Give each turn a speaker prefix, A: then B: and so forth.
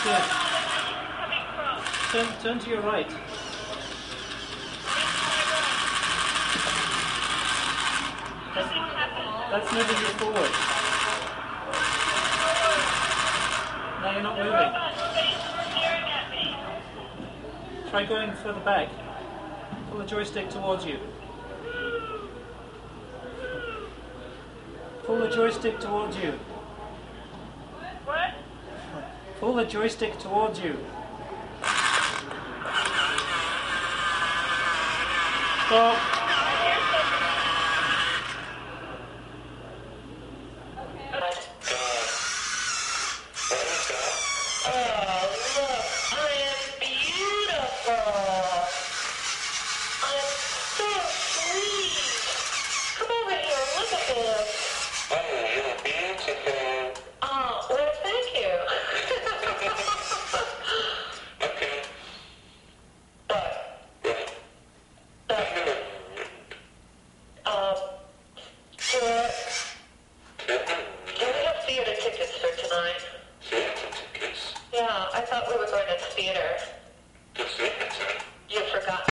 A: good. Turn to your right. That's moving you forward. No, you're not moving. Try going further back. Pull the joystick towards you. Pull the joystick towards you.
B: What?
A: Pull the joystick towards you. Stop.
B: Yeah, I thought we were going to theater.